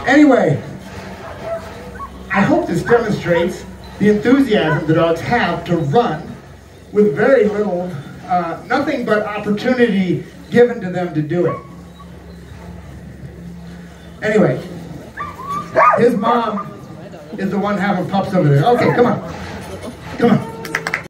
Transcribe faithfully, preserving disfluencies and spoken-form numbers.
Anyway, I hope this demonstrates the enthusiasm the dogs have to run with very little, uh, nothing but opportunity given to them to do it. Anyway, his mom is the one having pups over there. Okay, come on. Come on.